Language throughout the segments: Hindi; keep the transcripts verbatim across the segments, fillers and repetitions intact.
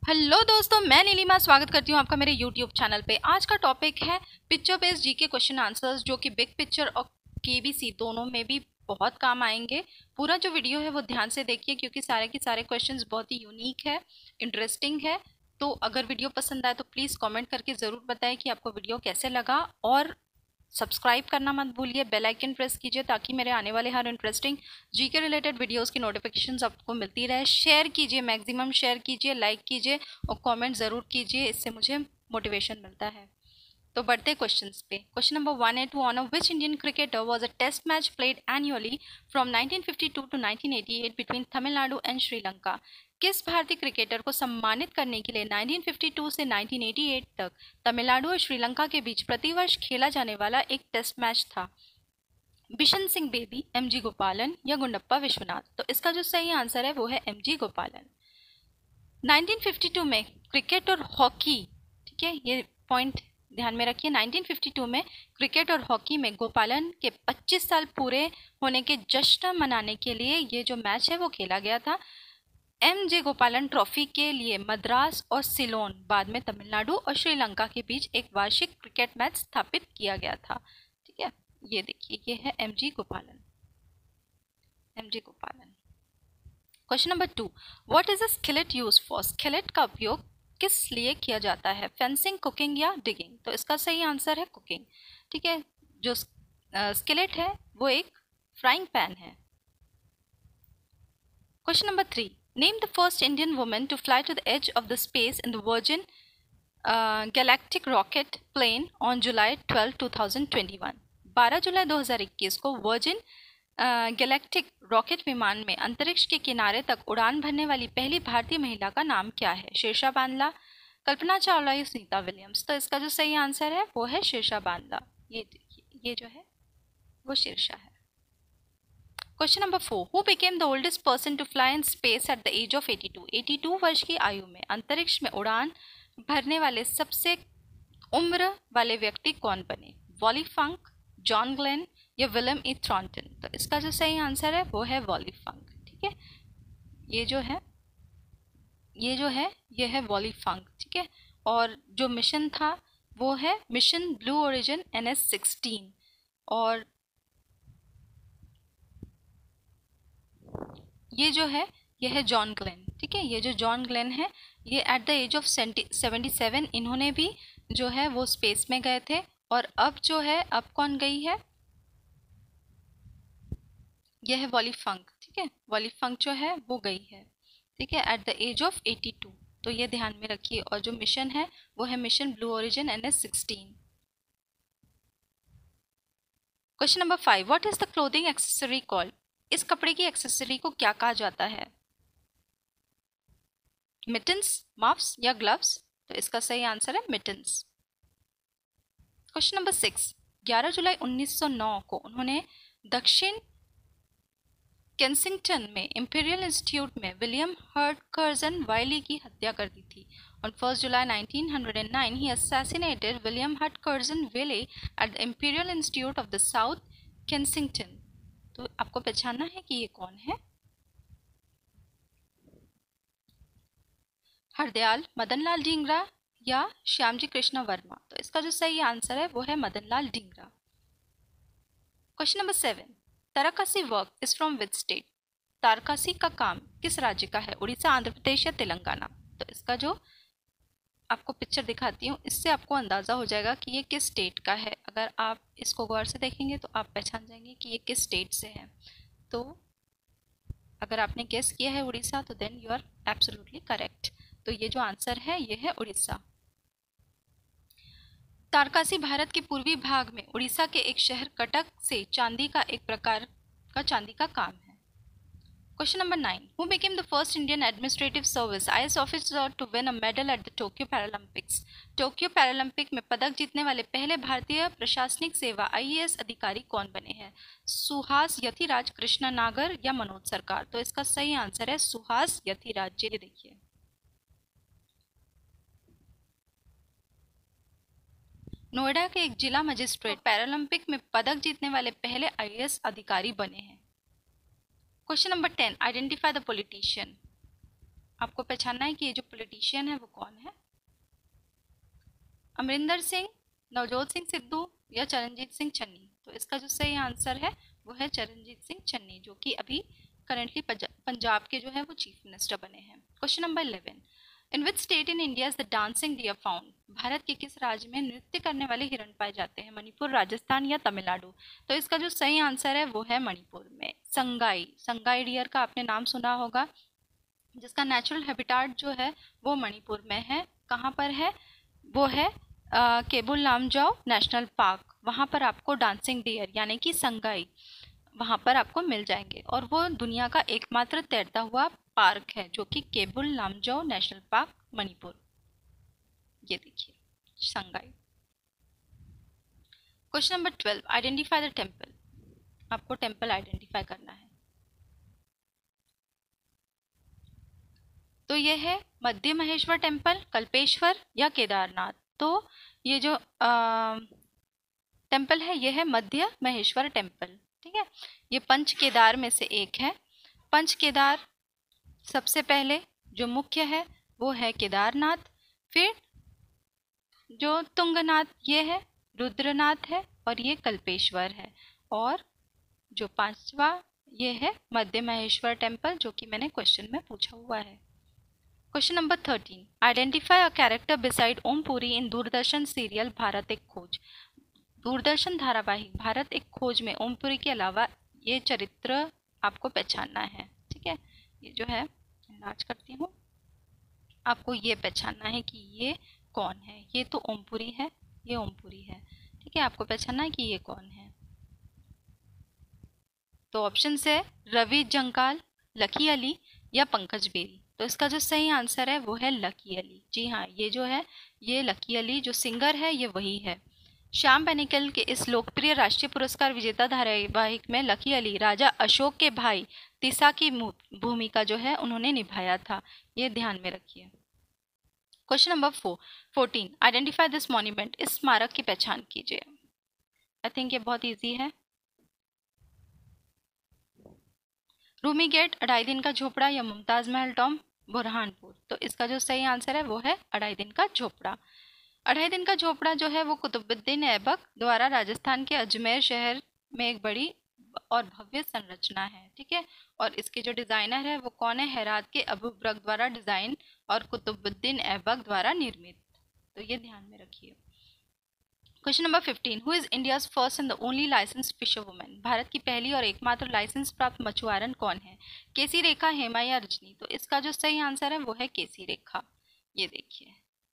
हेलो दोस्तों, मैं नीलिमा स्वागत करती हूँ आपका मेरे यूट्यूब चैनल पे। आज का टॉपिक है picture based GK question answers, जो कि बिग पिक्चर और केबीसी दोनों में भी बहुत काम आएंगे। पूरा जो वीडियो है वो ध्यान से देखिए, क्योंकि सारे के सारे क्वेश्चंस बहुत ही यूनिक है, इंटरेस्टिंग है। तो अगर वीडियो पसंद आए तो प्लीज़ कॉमेंट करके ज़रूर बताएं कि आपको वीडियो कैसे लगा, और सब्सक्राइब करना मत भूलिए, बेल आइकन प्रेस कीजिए ताकि मेरे आने वाले हर इंटरेस्टिंग जीके रिलेटेड वीडियोस की नोटिफिकेशंस आपको मिलती रहे। शेयर कीजिए, मैक्सिमम शेयर कीजिए, लाइक कीजिए और कमेंट ज़रूर कीजिए, इससे मुझे मोटिवेशन मिलता है। तो बढ़ते क्वेश्चंस पे। क्वेश्चन नंबर वन है, to honour which Indian cricketer was a test match played annually from nineteen fifty two to nineteen eighty eight between Tamil Nadu and Sri Lanka. किस भारतीय क्रिकेटर को सम्मानित करने के लिए नाइनटीन फिफ्टी टू से नाइनटीन एटी एट तक तमिलनाडु और श्रीलंका के बीच प्रतिवर्ष खेला जाने वाला एक टेस्ट मैच था? बिशन सिंह बेदी, एम जी गोपालन या गुंडप्पा विश्वनाथ। तो इसका जो सही आंसर है वो है M G Gopalan. Nineteen fifty two में क्रिकेट और हॉकी, ठीक है, ये पॉइंट ध्यान में रखिए। नाइनटीन फिफ्टी टू में क्रिकेट और हॉकी में गोपालन के पच्चीस साल पूरे होने के जश्न मनाने के लिए ये जो मैच है वो खेला गया था। एम जे गोपालन ट्रॉफी के लिए मद्रास और सिलोन, बाद में तमिलनाडु और श्रीलंका के बीच एक वार्षिक क्रिकेट मैच स्थापित किया गया था। ठीक है, ये देखिए, ये है एम जी गोपालन, M G Gopalan. Question number two, what is a skillet use for? Skillet का उपयोग किस लिए किया जाता है? फेंसिंग, कुकिंग या डिगिंग? तो इसका सही आंसर है कुकिंग। ठीक है, जो स्किलेट है वो एक फ्राइंग पैन है। Question number three, name the first Indian woman to fly to the as of the space in the Virgin Galactic rocket plane on July twelve two thousand twenty one. बारह जुलाई दो हज़ार इक्कीस को वर्जिन गैलेक्टिक रॉकेट विमान में अंतरिक्ष के किनारे तक उड़ान भरने वाली पहली भारतीय महिला का नाम क्या है? शीर्षा बांदला, कल्पना चावला या सुनीता विलियम्स? तो इसका जो सही आंसर है वो है शीर्षा बांदला। ये ये जो है वो शीर्षा है। Question number four, who became the oldest person to fly in space at the as of eighty two? Eighty two वर्ष की आयु में अंतरिक्ष में उड़ान भरने वाले सबसे उम्र वाले व्यक्ति कौन बने? वॉली फंक, जॉन ग्लेन या विलियम ई थ्रॉन्टन? तो इसका जो सही आंसर है वो है वॉली फंक। ठीक है, ये जो है ये जो है ये है वॉली फंक। ठीक है, और जो मिशन था वो है mission Blue Origin N S sixteen. और ये जो है ये है जॉन ग्लेन। ठीक है, ये जो जॉन ग्लेन है ये at the as of seventy seven इन्होंने भी जो है वो स्पेस में गए थे। और अब जो है अब कौन गई है? यह है वॉली फंक। ठीक है, वॉली फंक जो है वो गई है, ठीक है, at the as of eighty two. तो ये ध्यान में रखिए। और जो मिशन है वो है mission Blue Origin N S sixteen. Question number five, what is the clothing accessory called? इस कपड़े की एक्सेसरी को क्या कहा जाता है? मिटन्स, मफ्स या ग्लव्स? तो इसका सही आंसर है मिटन्स। क्वेश्चन नंबर सिक्स, ग्यारह जुलाई उन्नीस सौ नौ को उन्होंने दक्षिण केंसिंगटन में इंपीरियल इंस्टीट्यूट में विलियम हडकर्जन वाइली की हत्या कर दी थी। On first July nineteen oh nine, he assassinated William Hudson Wiley at the Imperial Institute of the South Kensington. तो आपको पहचानना है कि ये कौन है? हरदयाल, मदनलाल ढींगरा या श्यामजी कृष्ण वर्मा? तो इसका जो सही आंसर है वो है Madan Lal Dhingra. Question number seven, Tarakasi work is from which state? Tarakasi का काम किस राज्य का है? उड़ीसा, आंध्र प्रदेश या तेलंगाना? तो इसका जो आपको पिक्चर दिखाती हूँ इससे आपको अंदाज़ा हो जाएगा कि ये किस स्टेट का है। अगर आप इसको गौर से देखेंगे तो आप पहचान जाएंगे कि ये किस स्टेट से है। तो अगर आपने गेस किया है उड़ीसा तो then you are absolutely correct. तो ये जो आंसर है ये है उड़ीसा। तारकासी भारत के पूर्वी भाग में उड़ीसा के एक शहर कटक से चांदी का एक प्रकार का चांदी का काम है। Question number nine, who became the first Indian administrative service I A S officer to win a medal at the Tokyo Paralympics? Tokyo Paralympic में पदक जीतने वाले पहले भारतीय प्रशासनिक सेवा आई ए एस अधिकारी कौन बने हैं? सुहास यतिराज, कृष्णा नागर या मनोज सरकार? तो इसका सही आंसर है सुहास यतिराज। ये देखिए, नोएडा के एक जिला मजिस्ट्रेट पैरालंपिक में पदक जीतने वाले पहले आई ए एस अधिकारी बने हैं। Question number ten, identify the politician. आपको पहचानना है कि ये जो पॉलिटिशियन है वो कौन है। अमरिंदर सिंह, नवजोत सिंह सिद्धू या चरणजीत सिंह चन्नी। तो इसका जो सही आंसर है वो है चरणजीत सिंह चन्नी, जो कि अभी करंटली पंजाब के जो है वो चीफ मिनिस्टर बने हैं। Question number eleven, in which state in India is the dancing deer found? Bharat के किस राज्य में नृत्य करने वाले हिरण पाए जाते हैं? मणिपुर, राजस्थान या तमिलनाडु? तो इसका जो सही आंसर है वो है मणिपुर में संगाई। संगाई डियर का आपने नाम सुना होगा, जिसका नेचुरल हैबिटाट जो है वो मणिपुर में है। कहाँ पर है? वो है केबुल लामजाओ नेशनल पार्क। वहाँ पर आपको डांसिंग डियर यानी कि संगाई वहाँ पर आपको मिल जाएंगे, और वो दुनिया का एकमात्र तैरता हुआ पार्क है, जो कि केबुल लामजाओ नेशनल पार्क मणिपुर। ये देखिए sangai. Question number twelve, identify the temple. आपको टेम्पल आइडेंटिफाई करना है। तो ये है मध्य महेश्वर टेम्पल, कल्पेश्वर या केदारनाथ। तो ये जो टेम्पल है ये है मध्य महेश्वर टेम्पल। ठीक है, ये पंच केदार में से एक है। पंच केदार सबसे पहले जो मुख्य है वो है केदारनाथ, फिर जो तुंगनाथ ये है, रुद्रनाथ है, और ये कल्पेश्वर है, और जो पांचवा ये है मध्य महेश्वर टेम्पल, जो कि मैंने क्वेश्चन में पूछा हुआ है। Question number thirteen, identify a character beside Om Puri in Doordarshan serial Bharat Ek Khoj. Doordarshan धारावाहिक भारत एक खोज में ओम पुरी के अलावा ये चरित्र आपको पहचानना है। ठीक है, ये जो है इलाज करती हूँ, आपको ये पहचानना है कि ये कौन है। ये तो ओम पुरी है, ये ओम पुरी है। ठीक है, आपको पहचानना है कि ये कौन है। तो ऑप्शन है रवि जंकाल, लकी अली या पंकज बेरी। तो इसका जो सही आंसर है वो है लकी अली। जी हाँ, ये जो है ये लकी अली जो सिंगर है ये वही है। श्याम बेनेगल के इस लोकप्रिय राष्ट्रीय पुरस्कार विजेता धारावाहिक में लकी अली राजा अशोक के भाई तीसा की भूमिका जो है उन्होंने निभाया था। ये ध्यान में रखिए। Question number four fourteen, identify this monument. इस स्मारक की पहचान कीजिए। आई थिंक ये बहुत इजी है। रूमी गेट, अढ़ाई दिन का झोपड़ा या मुमताज महल टॉम बुरहानपुर। तो इसका जो सही आंसर है वो है अढ़ाई दिन का झोपड़ा। अढ़ाई दिन का झोपड़ा जो है वो कुतुबुद्दीन ऐबक द्वारा राजस्थान के अजमेर शहर में एक बड़ी और भव्य संरचना है। ठीक है, और इसके जो डिज़ाइनर है वो कौन है? हेरात के अबू बकर द्वारा डिज़ाइन और कुतुबुद्दीन ऐबक द्वारा निर्मित। तो ये ध्यान में रखिए। Question number fifteen, who is India's first and the only licensed fisher women. Bharat की पहली और एकमात्र लाइसेंस प्राप्त मछुआरन कौन है? केसी रेखा, हेमा या रजनी। तो इसका जो सही आंसर है वो है केसी रेखा। ये देखिए।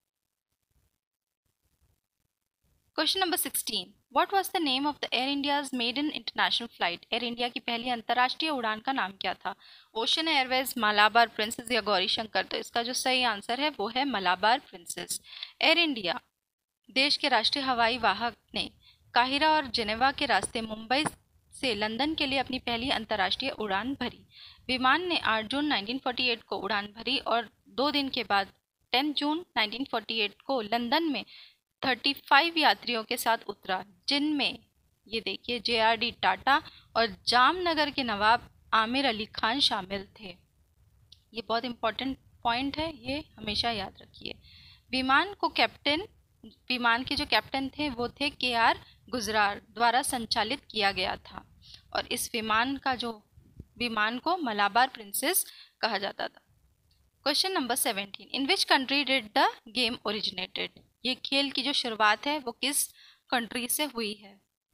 Question number sixteen, what was the name of the Air India's maiden international flight. Air India की पहली अंतर्राष्ट्रीय उड़ान का नाम क्या था? ओशन एयरवेज, मलाबार प्रिंसेस या गौरी शंकर। तो इसका जो सही आंसर है वो है मलाबार प्रिंसेस। एयर इंडिया देश के राष्ट्रीय हवाई वाहक ने काहिरा और जेनेवा के रास्ते मुंबई से लंदन के लिए अपनी पहली अंतर्राष्ट्रीय उड़ान भरी। विमान ने आठ जून नाइनटीन फोर्टी एट को उड़ान भरी और दो दिन के बाद ten June nineteen forty eight को लंदन में पैंतीस यात्रियों के साथ उतरा, जिनमें ये देखिए जे आर डी टाटा और जामनगर के नवाब आमिर अली खान शामिल थे। ये बहुत इंपॉर्टेंट पॉइंट है, ये हमेशा याद रखिए। विमान को कैप्टन विमान के जो कैप्टन थे वो थे के आर गुजराल द्वारा संचालित किया गया था, और इस विमान का जो विमान को मलाबार प्रिंसेस कहा जाता था। Question number seventeen, in which country did the game originated. ये खेल की जो शुरुआत है वो किस कंट्री से हुई है?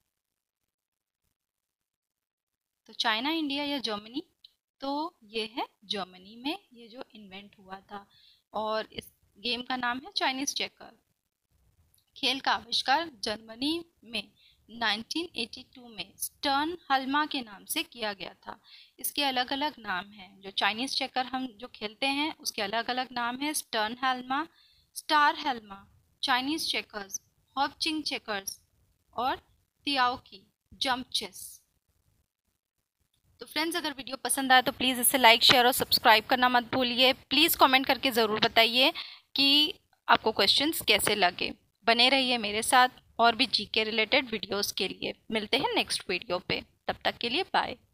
तो चाइना, इंडिया या जर्मनी। तो ये है जर्मनी में ये जो इन्वेंट हुआ था, और इस गेम का नाम है चाइनीज चेकर। खेल का आविष्कार जर्मनी में नाइनटीन एटी टू में स्टर्न हल्मा के नाम से किया गया था। इसके अलग अलग नाम हैं। जो चाइनीज चेकर हम जो खेलते हैं उसके अलग अलग नाम है, Stern Halma, star Halma, Chinese checkers, hop ching checkers और तियाओकी जंप चेस। तो फ्रेंड्स, अगर वीडियो पसंद आए तो प्लीज़ इसे लाइक, शेयर और सब्सक्राइब करना मत भूलिए। प्लीज़ कमेंट करके ज़रूर बताइए कि आपको क्वेश्चंस कैसे लगे। बने रहिए मेरे साथ और भी जीके रिलेटेड वीडियोस के लिए। मिलते हैं नेक्स्ट वीडियो पे, तब तक के लिए बाय।